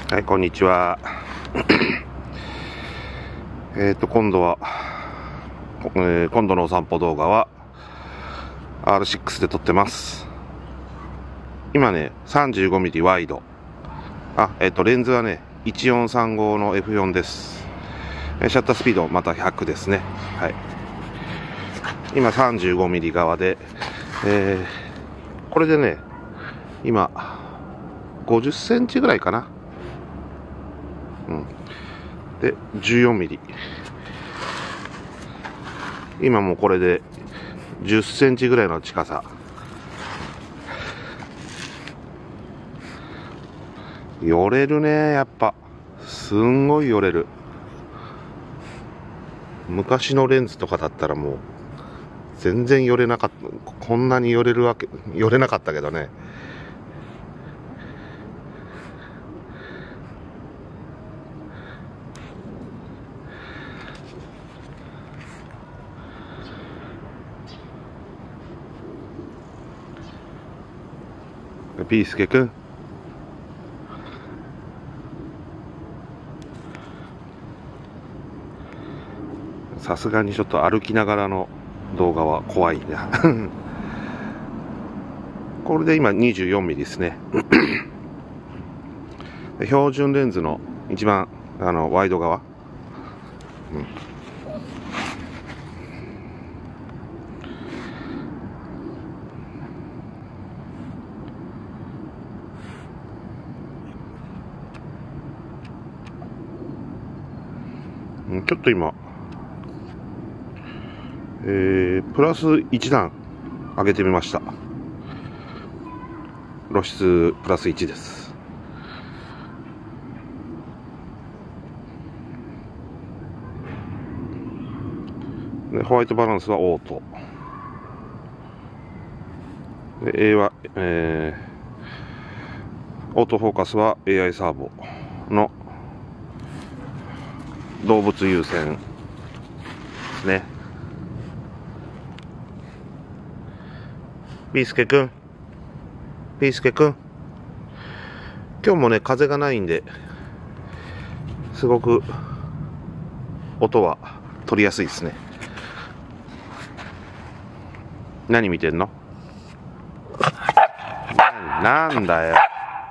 はい、こんにちは。今度は、今度のお散歩動画は R6 で撮ってます。今ね、35mm ワイド。レンズはね、1435の F4 です。シャッタースピードまた100ですね。はい。今 35mm 側で、これでね、今、50センチぐらいかな。で、14mm。今もこれで10センチぐらいの近さ。寄れるね、やっぱ。すんごい寄れる。昔のレンズとかだったらもう、全然寄れなかった。こんなに寄れなかったけどね。ピースケくん。さすがにちょっと歩きながらの動画は怖いな。これで今 24mm ですね。標準レンズの一番ワイド側。ちょっと今、プラス1段上げてみました。露出プラス1です。でホワイトバランスはオート。で A は、オートフォーカスは AI サーボの動物優先ですね。ビースケくん、ビースケくん。今日もね、風がないんで、すごく音は取りやすいですね。何見てんの？なんだよ。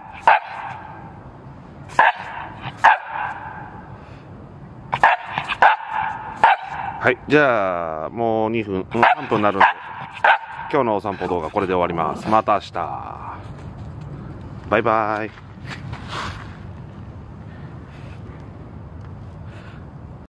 はい、じゃあもう2分、3分になるんで、今日のお散歩動画これで終わります。また明日。バイバイ。